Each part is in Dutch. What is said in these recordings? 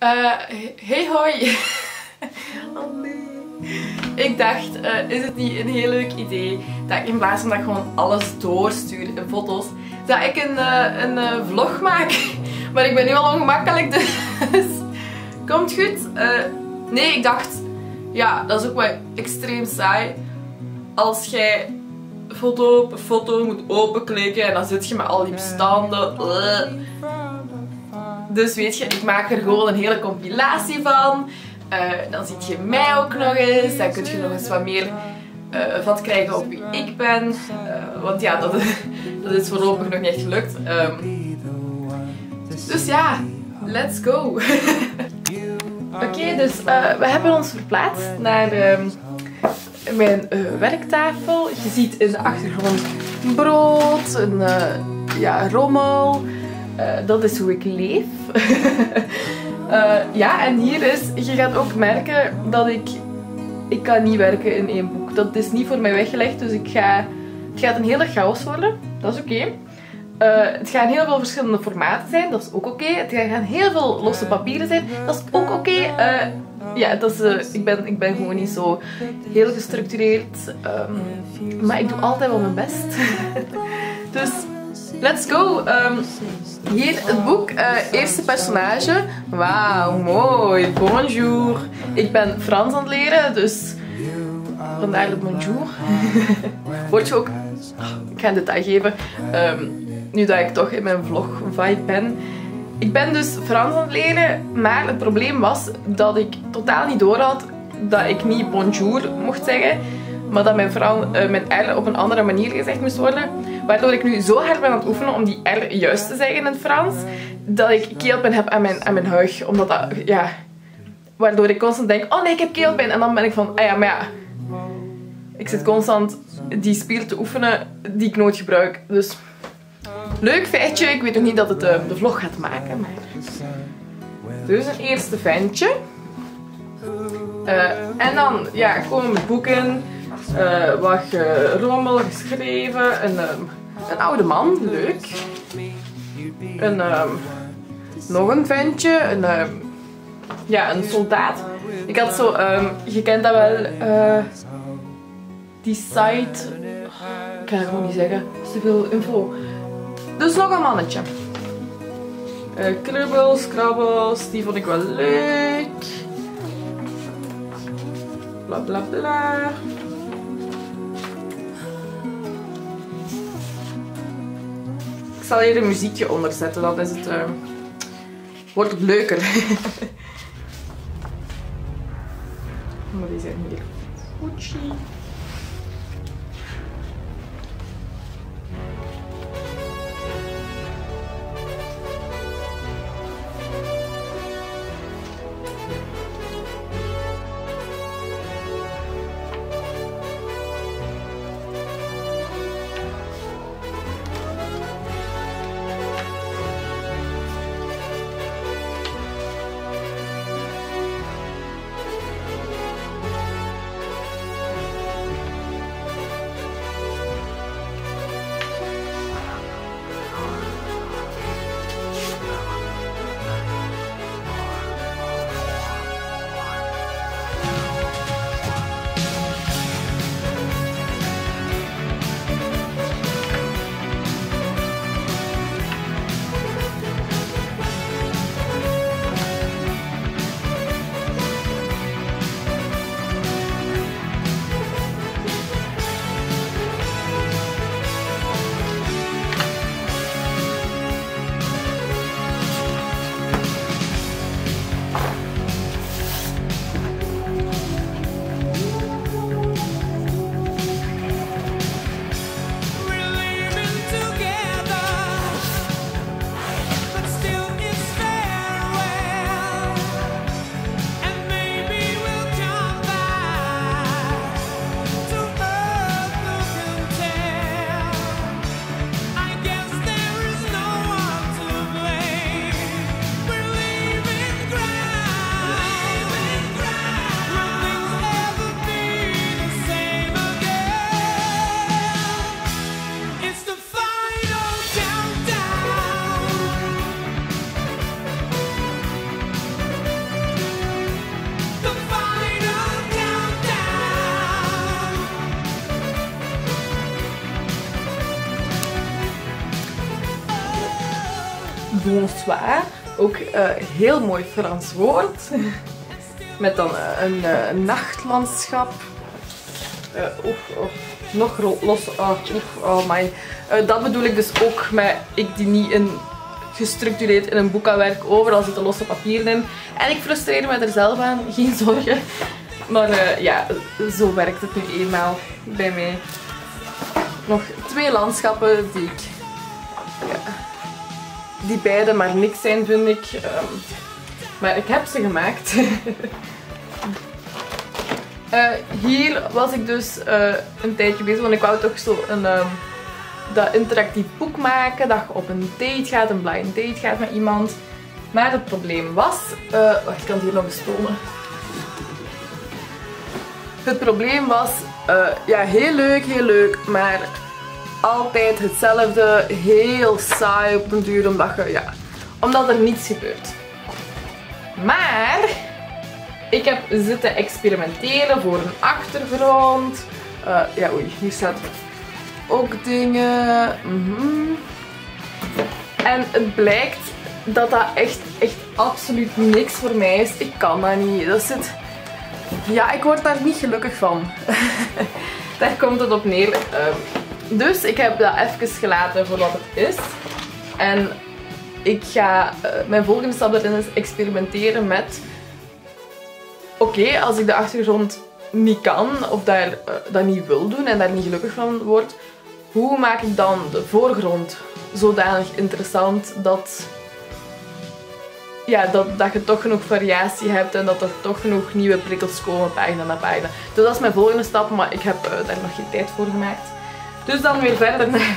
Hey hoi. Oh nee. Ik dacht, is het niet een heel leuk idee dat ik in plaats van dat ik gewoon alles doorstuur in foto's, dat ik een vlog maak. Maar ik ben nu al ongemakkelijk, dus komt goed. Nee, ik dacht, ja, dat is ook wel extreem saai. Als jij foto op foto moet openklikken en dan zit je met al die bestanden. Dus weet je, ik maak er gewoon een hele compilatie van. Dan ziet je mij ook nog eens. Dan kun je nog eens wat meer vat krijgen op wie ik ben. Want ja, dat is voorlopig nog niet echt gelukt. Dus ja, let's go. Oké, dus we hebben ons verplaatst naar mijn werktafel. Je ziet in de achtergrond brood, ja, rommel. Dat is hoe ik leef. Ja, en hier is, je gaat ook merken dat ik kan niet werken in één boek. Dat is niet voor mij weggelegd, dus het gaat een hele chaos worden. Dat is oké. Het gaan heel veel verschillende formaten zijn, dat is ook oké. Het gaan heel veel losse papieren zijn, dat is ook oké. Ja, ik ben gewoon niet zo heel gestructureerd. Maar ik doe altijd wel mijn best. Dus let's go! Hier het boek, eerste personage. Wauw, mooi. Bonjour. Ik ben Frans aan het leren, dus vandaar de bonjour. Word je ook... Ik ga een detail geven. Nu dat ik toch in mijn vlog vibe ben. Ik ben dus Frans aan het leren, maar het probleem was dat ik totaal niet doorhad dat ik niet bonjour mocht zeggen, maar dat mijn R op een andere manier gezegd moest worden. Waardoor ik nu zo hard ben aan het oefenen om die R juist te zeggen in het Frans, dat ik keelpijn heb aan mijn huig. Omdat dat, ja... Waardoor ik constant denk, oh nee, ik heb keelpijn. En dan ben ik van, ah ja, maar ja... Ik zit constant die spier te oefenen die ik nooit gebruik. Dus... Leuk feitje. Ik weet nog niet dat het de vlog gaat maken, maar... Dus een eerste ventje. En dan, ja, komen met boeken. Wat rommel geschreven. Een oude man, leuk. Nog een ventje. Ja, een soldaat. Ik had zo, je kent dat wel, die site. Ik kan het gewoon niet zeggen, dat is te veel info. Dus nog een mannetje. Krubbels, krabbels, die vond ik wel leuk. Bla bla bla. Ik zal hier een muziekje onder zetten, dan is het, wordt het leuker. Maar die zijn hier. Gucci. bonsoir. Ook heel mooi Frans woord. Met dan een nachtlandschap. Nog los. Oh my. Dat bedoel ik dus ook met ik die niet gestructureerd in een boek kan werken. Overal zitten losse papieren in. En ik frustreer me er zelf aan. Geen zorgen. Maar ja, zo werkt het nu eenmaal bij mij. Nog 2 landschappen die beide maar niks zijn, vind ik. Maar ik heb ze gemaakt. Hier was ik dus een tijdje bezig, want ik wou toch zo dat interactief boek maken, dat je op een date gaat, een blind date gaat met iemand. Maar het probleem was... wacht, ik kan het hier nog eens tonen. Het probleem was... ja, heel leuk, maar altijd hetzelfde. Heel saai op den duur, omdat er niets gebeurt. Maar... ik heb zitten experimenteren voor een achtergrond. Ja, oei, hier staat ook dingen. En het blijkt dat dat echt absoluut niks voor mij is. Ik kan dat niet. Ja, ik word daar niet gelukkig van. Daar komt het op neer. Dus ik heb dat even gelaten voor wat het is. En ik ga mijn volgende stap daarin is experimenteren met... Oké, als ik de achtergrond niet kan of dat niet wil doen en daar niet gelukkig van word, hoe maak ik dan de voorgrond zodanig interessant dat je toch genoeg variatie hebt en dat er toch genoeg nieuwe prikkels komen pagina na pagina. Dus dat is mijn volgende stap, maar ik heb daar nog geen tijd voor gemaakt. Dus dan weer verder naar...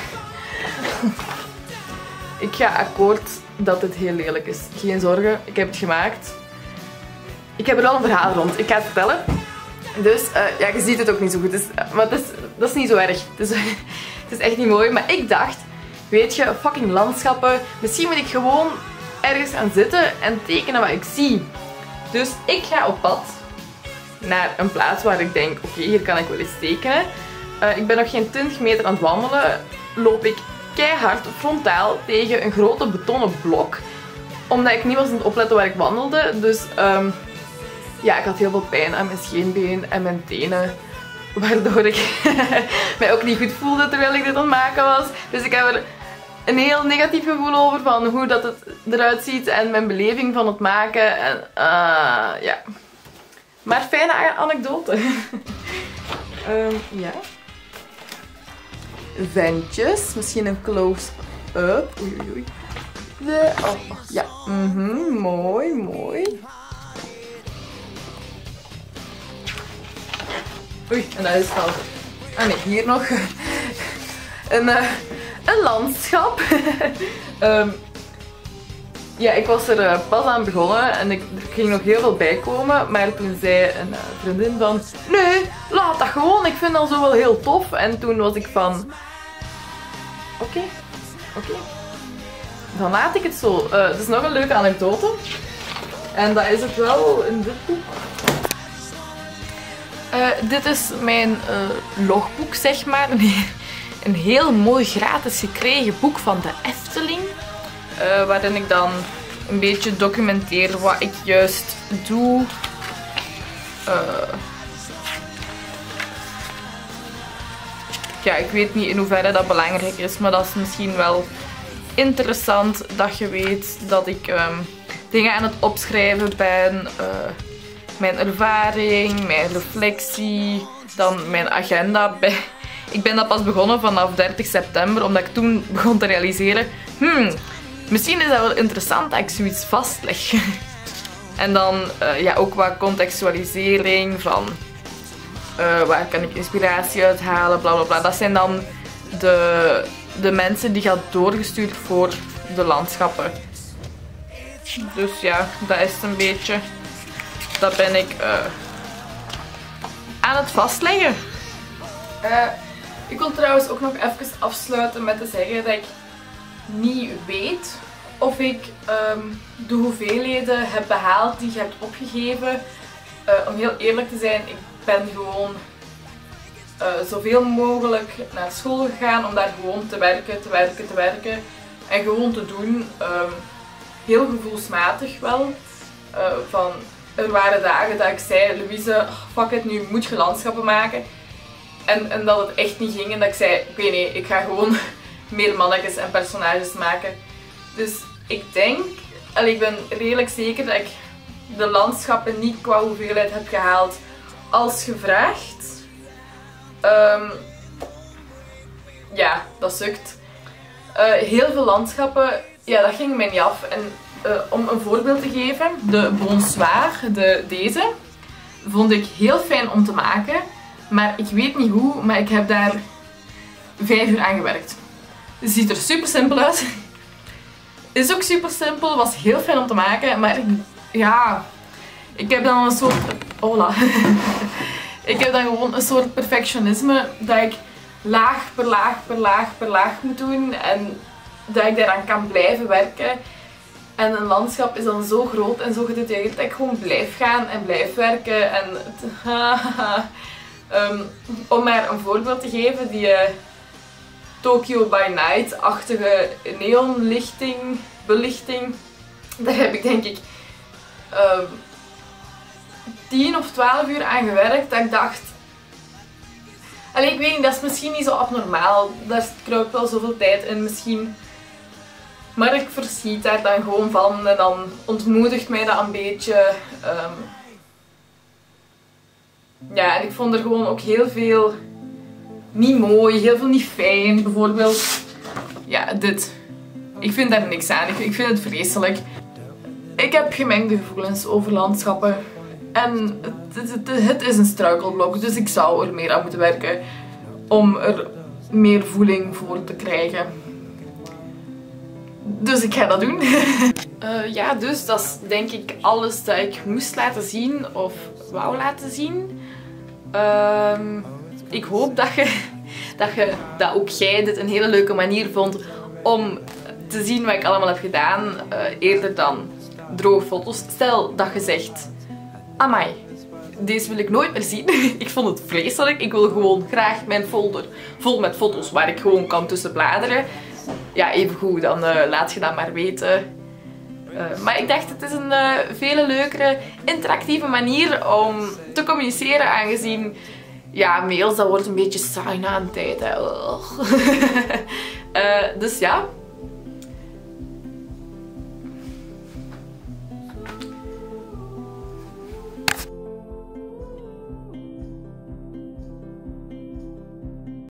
Ik ga akkoord dat het heel lelijk is. Geen zorgen, ik heb het gemaakt. Ik heb er wel een verhaal rond. Ik ga het vertellen. Dus ja, je ziet het ook niet zo goed. Maar dat is niet zo erg. Het is echt niet mooi. Maar ik dacht, weet je, fucking landschappen. Misschien moet ik gewoon ergens gaan zitten en tekenen wat ik zie. Dus ik ga op pad naar een plaats waar ik denk, oké, hier kan ik wel eens tekenen. Ik ben nog geen 20 meter aan het wandelen. Loop ik keihard frontaal tegen een grote betonnen blok. Omdat ik niet was aan het opletten waar ik wandelde. Dus... ja, ik had heel veel pijn aan mijn scheenbeen en mijn tenen. Waardoor ik mij ook niet goed voelde terwijl ik dit aan het maken was. Dus ik heb er een heel negatief gevoel over van hoe dat het eruit ziet en mijn beleving van het maken. En ja. Maar fijne anekdote. Ja. Ventjes. Misschien een close-up. Oei. Ja. Mooi. Oei, en dat is fout. Ah nee, hier nog een landschap. Ja, ik was er pas aan begonnen en er ging nog heel veel bij komen. Maar toen zei een vriendin van... Nee, laat dat gewoon, ik vind dat zo wel heel tof. En toen was ik van... Oké. Dan laat ik het zo. Het is nog een leuke anekdote. En dat is het wel in dit boek. Dit is mijn logboek, zeg maar. Een heel mooi gratis gekregen boek van de Efteling. Waarin ik dan een beetje documenteer wat ik juist doe. Ja, ik weet niet in hoeverre dat belangrijk is, maar dat is misschien wel interessant dat je weet dat ik dingen aan het opschrijven ben. Mijn ervaring, mijn reflectie, dan mijn agenda. Ik ben dat pas begonnen vanaf 30 september, omdat ik toen begon te realiseren, misschien is dat wel interessant dat ik zoiets vastleg. En dan ja, ook wat contextualisering van waar kan ik inspiratie uithalen, bla bla bla. Dat zijn dan de mensen die gaat doorgestuurd voor de landschappen. Dus ja, dat is een beetje... Dat ben ik aan het vastleggen. Ik wil trouwens ook nog even afsluiten met te zeggen dat ik niet weet of ik de hoeveelheden heb behaald die je hebt opgegeven. Om heel eerlijk te zijn, ik ben gewoon zoveel mogelijk naar school gegaan om daar gewoon te werken. En gewoon te doen. heel gevoelsmatig wel. Er waren dagen dat ik zei, Louise, fuck it, nu moet je landschappen maken. En dat het echt niet ging en dat ik zei, oké, nee, ik ga gewoon meer mannetjes en personages maken. Dus ik denk, ik ben redelijk zeker dat ik de landschappen niet qua hoeveelheid heb gehaald als gevraagd. Ja, dat sukt. Heel veel landschappen, ja, dat ging mij niet af. En om een voorbeeld te geven, de Bonsoir, deze, vond ik heel fijn om te maken. Maar ik weet niet hoe, maar ik heb daar 5 uur aan gewerkt. Het ziet er super simpel uit. Is ook super simpel, was heel fijn om te maken, maar ja, ik heb dan een soort... Hola. Ik heb dan gewoon een soort perfectionisme dat ik laag per laag per laag per laag moet doen en dat ik daaraan kan blijven werken. En een landschap is dan zo groot en zo gedetailleerd dat ik gewoon blijf gaan en blijf werken. En om maar een voorbeeld te geven, die Tokyo by Night-achtige neonlichting, belichting, daar heb ik denk ik 10 of 12 uur aan gewerkt. Dat ik dacht, ik weet niet, dat is misschien niet zo abnormaal, daar kruipt wel zoveel tijd in misschien. Maar ik verschiet daar dan gewoon van en dan ontmoedigt mij dat een beetje. Ja, en ik vond er gewoon ook heel veel niet mooi, heel veel niet fijn. Bijvoorbeeld, ja, dit. Ik vind daar niks aan. Ik vind het vreselijk. Ik heb gemengde gevoelens over landschappen. En het is een struikelblok, dus ik zou er meer aan moeten werken om er meer voeling voor te krijgen. Dus ik ga dat doen. Ja, dus dat is denk ik alles dat ik moest laten zien of wou laten zien. Ik hoop dat ook jij dit een hele leuke manier vond om te zien wat ik allemaal heb gedaan. Eerder dan droge foto's. Stel dat je zegt, amai, deze wil ik nooit meer zien. Ik vond het vreselijk. Ik wil gewoon graag mijn folder vol met foto's waar ik gewoon kan tussen bladeren. Ja, even goed, dan laat je dat maar weten. Maar ik dacht, het is een veel leukere, interactieve manier om te communiceren, aangezien, ja, mails, dat wordt een beetje saai na een tijd. Hè. Dus ja,